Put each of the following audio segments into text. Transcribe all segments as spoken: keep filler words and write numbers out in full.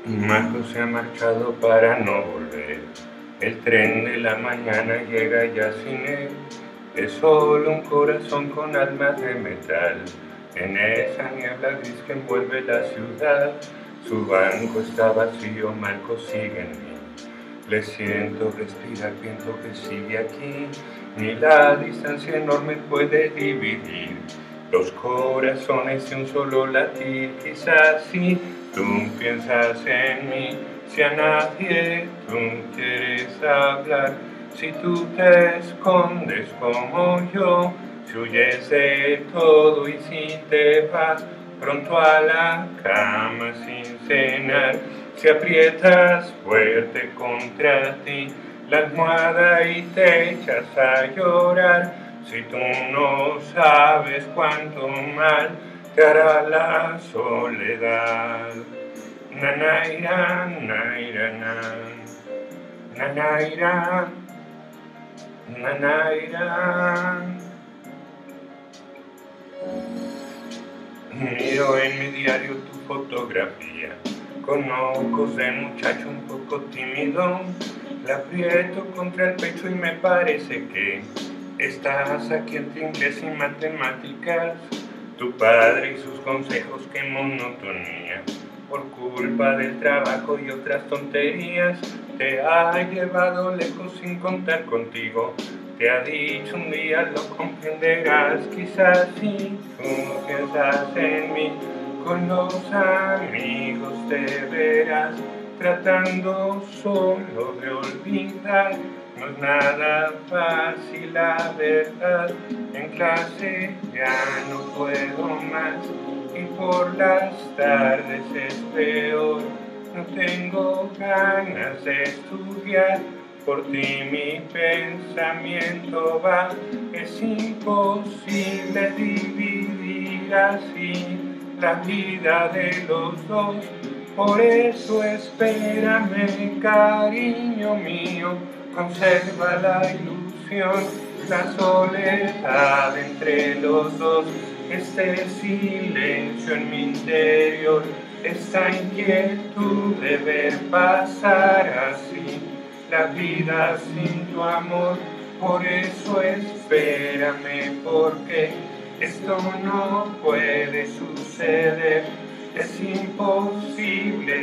Marco se ha marchado para no volver. El tren de la mañana llega ya sin él. Es solo un corazón con almas de metal. En esa niebla gris que envuelve la ciudad, su banco está vacío, Marco sigue en mí. Le siento respirar, viento que sigue aquí. Ni la distancia enorme puede dividir los corazones de un solo latir. Quizás si tú piensas en mí, si a nadie tú quieres hablar, si tú te escondes como yo, si huyes de todo y si te vas pronto a la cama sin cenar, si aprietas fuerte contra ti la almohada y te echas a llorar, si tú no sabes cuánto mal te hará la soledad. Nanaira, naira, nan. Nanaira, nanaira. Miro en mi diario tu fotografía, con ojos de muchacho un poco tímido. La aprieto contra el pecho y me parece que estás aquí entre inglés y matemáticas. Tu padre y sus consejos, qué monotonía. Por culpa del trabajo y otras tonterías, te ha llevado lejos sin contar contigo. Te ha dicho un día lo comprenderás, quizás si tú piensas en mí, con los amigos te verás, tratando solo de olvidar. No es nada fácil la verdad, en clase ya no puedo más y por las tardes es peor. No tengo ganas de estudiar, por ti mi pensamiento va. Es imposible dividir así la vida de los dos. Por eso espérame, cariño mío, conserva la ilusión, la soledad entre los dos, este silencio en mi interior, esta inquietud de ver pasar así la vida sin tu amor. Por eso espérame, porque esto no puede suceder. Es imposible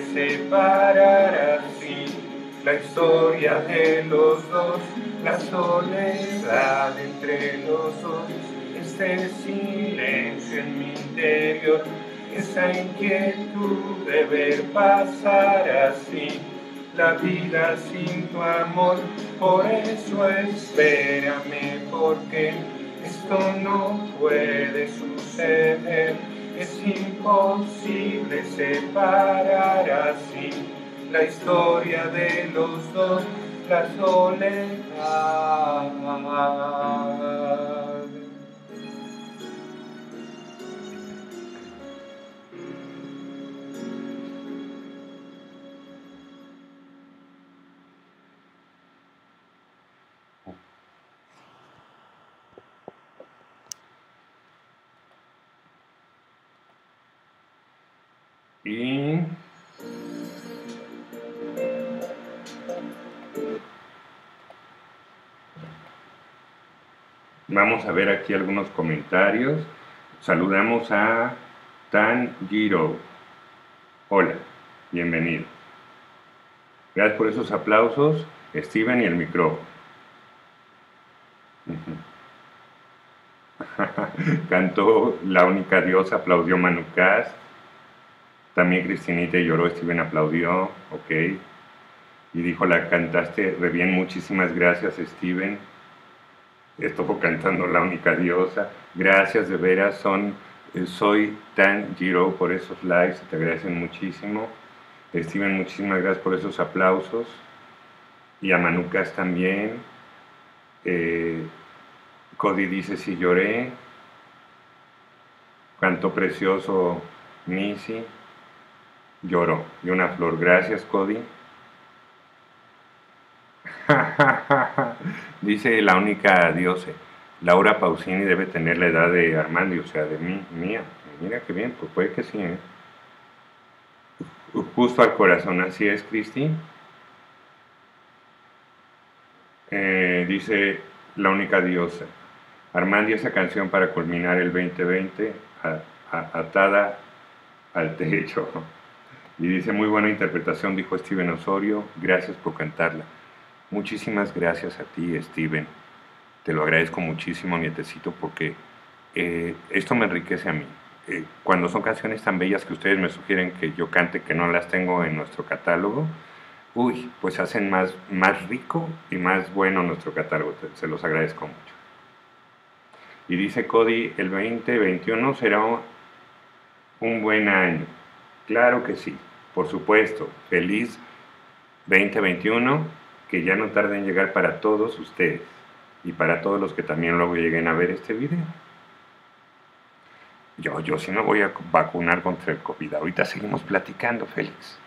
separar así la historia de los dos, la soledad entre los dos, este silencio en mi interior, esa inquietud de ver pasar así la vida sin tu amor. Por eso espérame, porque esto no puede suceder. Es imposible separar así la historia de los dos, la soledad. Y vamos a ver aquí algunos comentarios. Saludamos a Tanjiro. Hola, bienvenido. Gracias por esos aplausos, Steven y el micrófono. Cantó La Única Diosa, aplaudió Manu Cast. También Cristinita lloró, Steven aplaudió, ok. Y dijo, la cantaste re bien, muchísimas gracias, Steven. Estuvo cantando La Única Diosa. Gracias, de veras, son, eh, soy Tanjiro por esos likes, te agradecen muchísimo. Steven, muchísimas gracias por esos aplausos. Y a Manucas también. Eh, Cody dice, sí lloré. Cantó precioso Missy. Lloró. Y una flor. Gracias, Cody. Dice La Única Diosa. Laura Pausini debe tener la edad de Armando, o sea, de mí, mía. Mira qué bien, pues puede que sí, ¿eh? Justo al corazón, así es, Cristi. Eh, dice La Única Diosa. Armando, esa canción para culminar el veinte veinte, a, a, atada al techo. Y dice, muy buena interpretación, dijo Steven Osorio, gracias por cantarla. Muchísimas gracias a ti, Steven. Te lo agradezco muchísimo, nietecito, porque eh, esto me enriquece a mí. Eh, cuando son canciones tan bellas que ustedes me sugieren que yo cante, que no las tengo en nuestro catálogo, uy, pues hacen más, más rico y más bueno nuestro catálogo. Se los agradezco mucho. Y dice Cody, el veinte veintiuno será un buen año. Claro que sí, por supuesto. Feliz veinte veintiuno, que ya no tarde en llegar para todos ustedes y para todos los que también luego lleguen a ver este video. Yo, yo sí me voy a vacunar contra el COVID. Ahorita seguimos platicando, Félix.